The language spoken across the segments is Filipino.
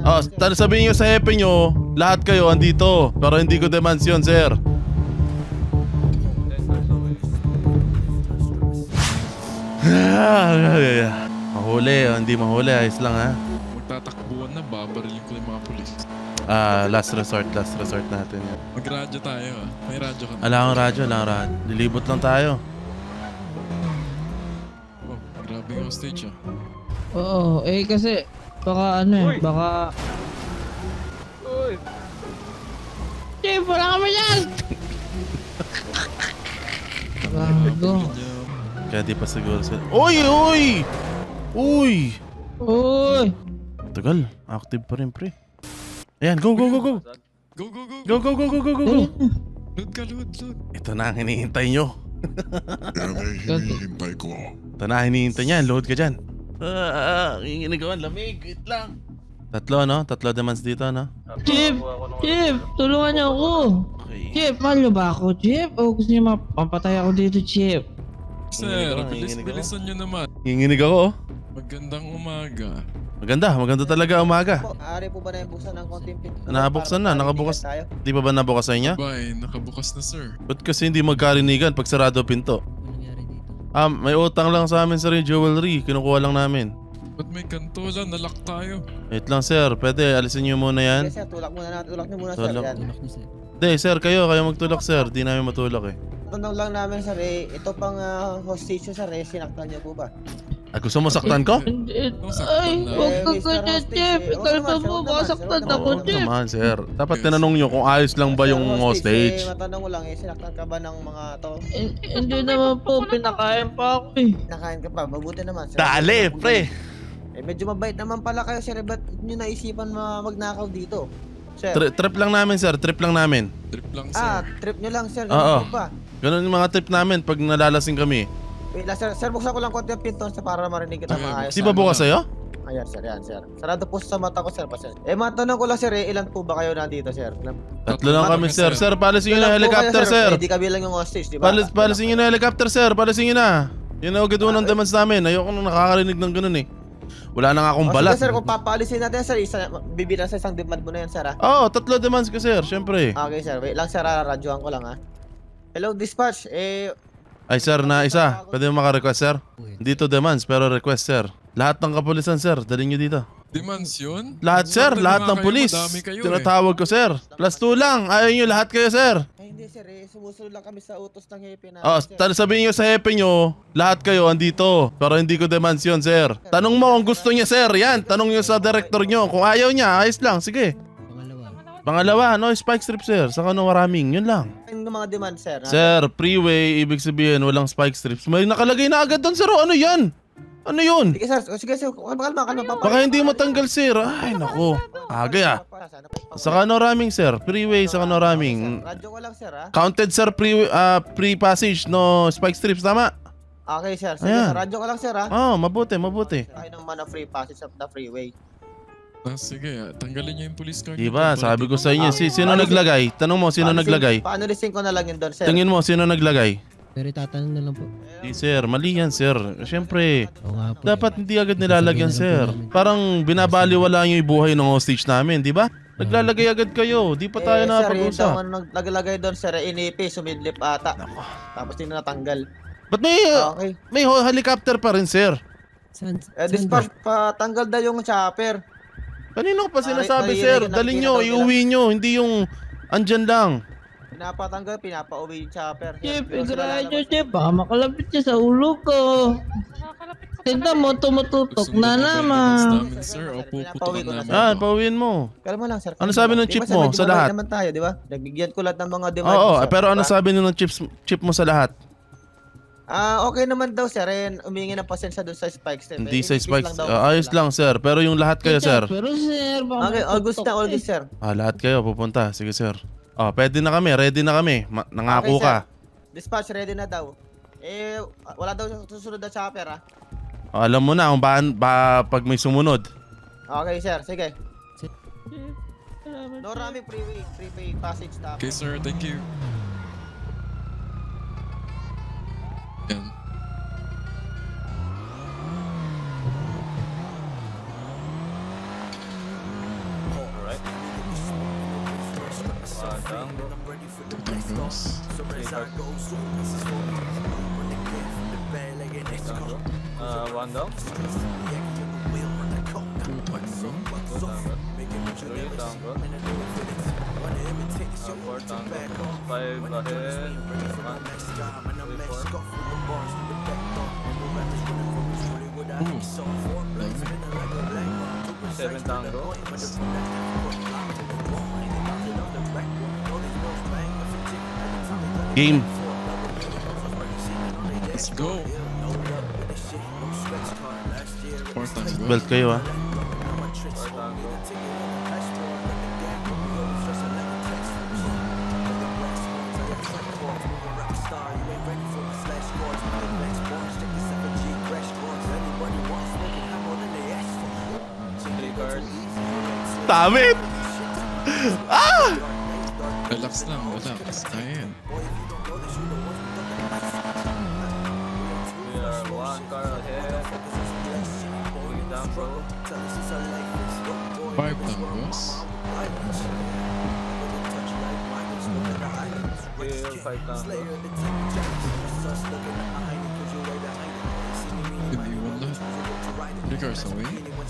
Oh, sabihin nyo sa hepe nyo, lahat kayo andito. Pero hindi ko demands yun, sir. Mahuli, hindi mahuli. Ayos lang ha. Magtatakbuhan na, babarilin ko yung mga polis. Last resort natin yan. Magradyo tayo ah. May radyo ka na. Ala kang radyo. Lilibot lang tayo. Oh, grabe yung hostage ah. Oo, kasi baka baka... Uy! Chip, wala kami yan! Gago. Kaya di pa siguro sila. Uy! Tagal, active pa rin pre. Ayan, go! Go! Go! Load ka, load. Ito na ang hinihintay nyo. Yan ay hinihintay ko. Ito na ang hinihintay niyan, load ka dyan. Hinginigawan, lamig, wait lang. Tatlo demands dito, no? Chip, tulungan niyo ako. Okay. Chip, mahal niyo ba ako, Chip? O gusto niyo mapapatay ako dito, Chip? Sir, Hinginig ako. bilisan nyo naman. Hinginig ako, oh. Magandang umaga. Maganda talaga umaga. Ari po ba na yung buksan ng konting pinto? Nabuksan na, nakabukas. Tayo. Di pa ba nabukas sa inyo? Bye, nakabukas na sir. Ba't kasi hindi magkarinigan pag sarado pinto? May utang lang sa amin sir yung jewelry, kinukuha lang namin. Ba't may kanto lang, nalock tayo. Wait lang sir, pwede alisin nyo muna yan? Yes, sir, tulak niyo muna Tulak. sir. Yan. Hindi sir, kayo magtulak sir, di namin matulak eh. Tanong lang namin sir, ito pang hostage sir, sinaktan niyo po ba? Gusto mo saktan ko? Hindi. Saktan Ay, na. huwag ka Mr. ganyan, Hostage, Chip. Kalma naman, mo, sir, baka naman, saktan sir, ako, Oo Chip. naman sir, dapat tinanong nyo kung ayos lang ba yung hostage. matanong ko lang sinaktan ka ba ng mga to? Hindi naman po, pinakain pa ako eh. Nakain ka pa, mabuti naman sir. Dali pre! Medyo mabait naman pala kayo sir, ba't nyo naisipan magnakaw dito? Sir. Trip lang namin sir, trip lang namin. Trip lang sir. Trip nyo lang sir, Oo. ganun po ba? Ganun yung mga trip namin pag nalalasing kami. Wait lang sir, buksan ko lang konti ang pinto sa para marinig kita Okay, maayos. Di ba bukas sa'yo? Ayan sir, yan sir. Sarado po sa mata ko sir, pa sir. Matanong ko lang sir, ilan po ba kayo nandito sir? Tatlo lang kami sir. Sir, palisin nyo na helicopter sir. Hindi kami lang yung hostage, di ba? Palisin nyo na helicopter sir, palisin nyo na. Yun ang agad ng demands namin. Ayoko nang nakakarinig ng ganun eh. Wala na nga akong balat. Sige sir, kung papaalisin natin sir, bibilang sa isang demand mo na yan sir ha? Oo, tatlo demands ko sir, syempre. Okay sir, wait lang sir, radyohan ko lang ha. Hello dispatch, Ay sir, na isa. Pwede mo maka-request sir? Dito demands, pero request sir. Lahat ng kapulisan sir, dalhin nyo dito. Demands yun? Lahat sir, Swerte lahat na nga ng kayo, pulis. madami kayo eh. Tinatawag ko sir. +2 lang, ayaw nyo lahat kayo sir. hindi sir, sumusunod lang kami sa utos ng hepe namin Oh, sir. sabihin nyo sa hepe nyo, lahat kayo andito. Pero hindi ko demands yun sir. Tanong mo kung gusto niya sir, yan. Tanong nyo sa director nyo. Kung ayaw niya, ayos lang, sige. Pangalawa, no spike strip sir. Saka no maraming, yun lang. Yung mga demand sir. Sir, freeway, ibig sabihin walang spike strips. May nakalagay na agad doon sir. Ano yan? Ano yun? Sige sir, kalma. Baka hindi matanggal sir. Ay nako. Aga Saka no raming sir. Freeway, saka no raming. Radyo ko lang sir ha. Counted sir free passage, no spike strips, tama? Okay sir, sige Ayan. sir, radyo ko lang sir ha. Oh, mabuti. Tayo naman na free passage of the freeway. Sige, tanggalin niyo yung police card. Diba, sabi ko sa inyo, sino naglagay? Tanong mo, sino naglagay? Paano-listing ko na lang yun doon sir? Tingin mo, sino naglagay? Pero tatanong na lang po. Di sir, mali yan sir. Siyempre, Oo nga po. dapat hindi agad nilalagyan sir. Parang binabaliwala yung buhay ng hostage namin, di ba? Naglalagay agad kayo, di pa tayo nakapag-usap. Sir, yung naglagay doon sir, inipi, sumidlip ata. Tapos hindi na natanggal. Ba't may helicopter pa rin sir? Saan Dispatch, patanggal daw yung chopper. Kanino pa sinasabi Ay, sir? ay, Dalhin nyo, pinatanggal. iuwi nyo, hindi yung andyan lang. Pinapatanggal, pinapauwi yung chopper. Chip, Pero sila igrayo, lalabas. Chip. Baka makalapit siya sa ulo ko. Tignan mo, tumututok na naman. Sir, o puputokan Pinapauwi ko na, namin. sir. Pauwiin mo. Kalma lang sir. Ano kalma sabi lang. ng Di chip ba, sir, mo medyo sa mabait lahat? naman tayo, di ba? Nagbigyan ko lahat ng mga demand. Oo, sir, pero ano diba? sabi nun ng chip mo sa lahat? Okay naman daw sir, humingi ng pasensya doon sa spikes. Hindi sa spikes. Ayos lang sir, pero yung lahat kayo sir. Pero sir, baka Okay, August na, matutok eh. August sir. Lahat kayo pupunta. Sige sir. Pwede na kami, ready na kami. Nangako Okay, ka. sir. Dispatch, ready na daw. Wala daw susunod na chopper ha. Alam mo na kung pag may sumunod. Okay sir, sige. Chip, salamat, No Chip. rami freeway passage stop. Okay sir, thank you. Yan. Tangos. One down. Three tango. Four tango. Five ahead. One, three, four. Seven tango. Game. Let's go. Four tangos. Belt kayo ah. Four tango. Three cards. Tamit! Ah! Relax lang, relax. Kaya yan. We are one card ahead. Three tango. Five tangos. Still five tango. Iniwan lahat. 3 cars away.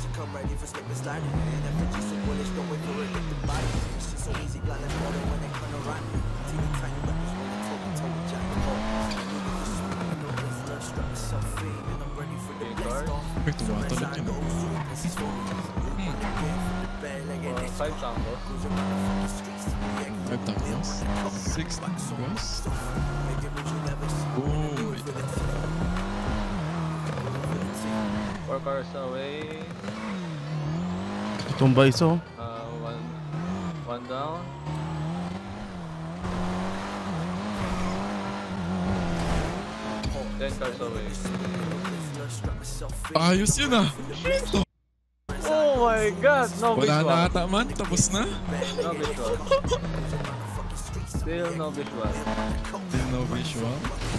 Three cards. May tumatalon yun. Five tango. 5 tangos. 6 tangos. Boom. Four cars away. Tumba iso. One down. Ten cars away. Ayos yun ah. Oh my god! No Wala visual. na ata man. Tapos na. No visual. Still no visual. Still no visual.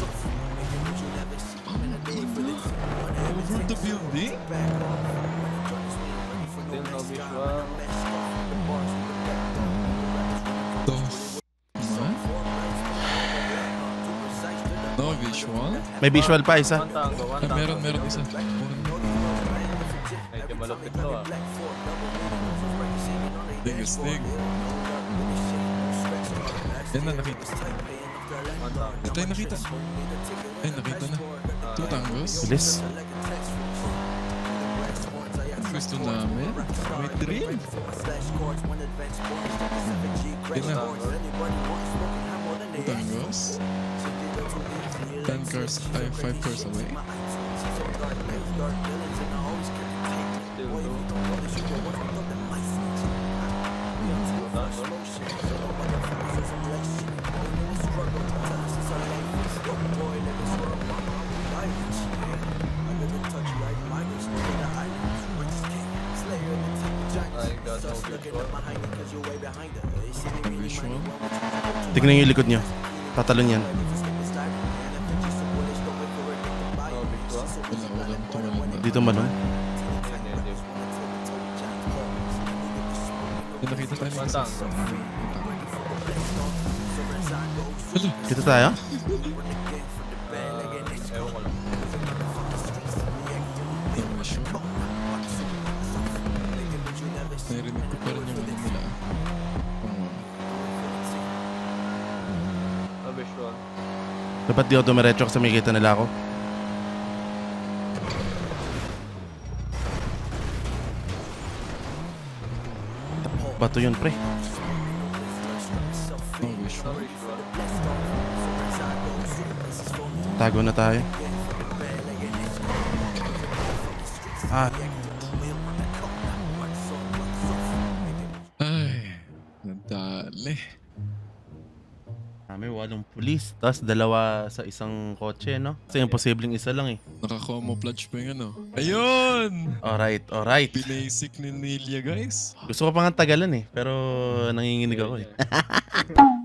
Over the building? Still no visual. The man? No visual? May visual pa isa. One tango, one Ah, tango. meron isa. Meron. Medyo malupit to ah. Stig. Yan na nakita. One tango. Ito yung nakita. Ay, nakita na. 2 tangos. Bilis. Gusto namin. May 3. Yan na. 2 tangos. 10 cars, ay 5 cars away. Still two. I got no visual. Visual. Tignan nyo yung likod nyo. Tatalon yan. No visual. Walang tumalon na. Dito malon. Negative. Yan, nakita tayo ng One isa. tango. Hala, Dito tayo. Ewan ko lang. no visual. Narinig ko pa rin yung ano nila. No visual. Dapat di ako dumiretso kasi may kita nila ako. Bato yun, pre. No No visual. visual. Tago na tayo. Ah, Ay, nadali. may 8 pulis. Tapos 2 sa isang kotse, no? Kasi imposibleng isa lang eh. Naka-camouflage pa yung ano. Ayun! Alright, alright. Basic ni Nelia, guys. Gusto ko pa nga tagalan eh. Pero nanginginig ako eh.